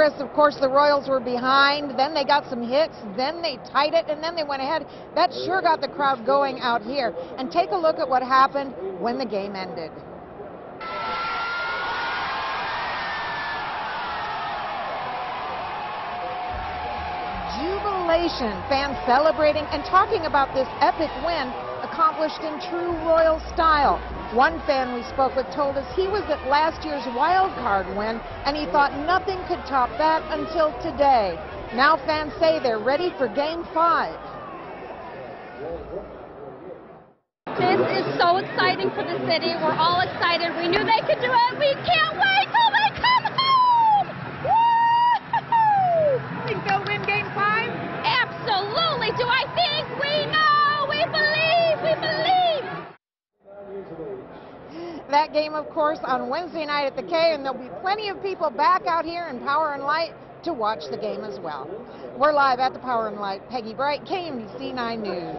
Chris, of course, the Royals were behind, then they got some hits, then they tied it, and then they went ahead. That sure got the crowd going out here. And take a look at what happened when the game ended. Jubilation, fans celebrating and talking about this epic win accomplished in true Royal style. One fan we spoke with told us he was at last year's wild card win and he thought nothing could top that until today. Now fans say they're ready for Game 5. This is so exciting for the city. We're all excited. We knew they could do it. We can't wait till they come home! Woo! Think they'll win Game 5? Absolutely. Do I think? We know. We believe. We believe. That game, of course, on Wednesday night at the K, and there'll be plenty of people back out here in Power and Light to watch the game as well. We're live at the Power and Light. Peggy Bright, KMBC 9 News.